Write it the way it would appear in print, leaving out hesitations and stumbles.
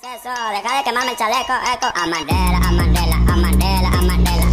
Eso, deja de quemarme el chaleco, eco. Amandela, Amandela, Amandela, Amandela.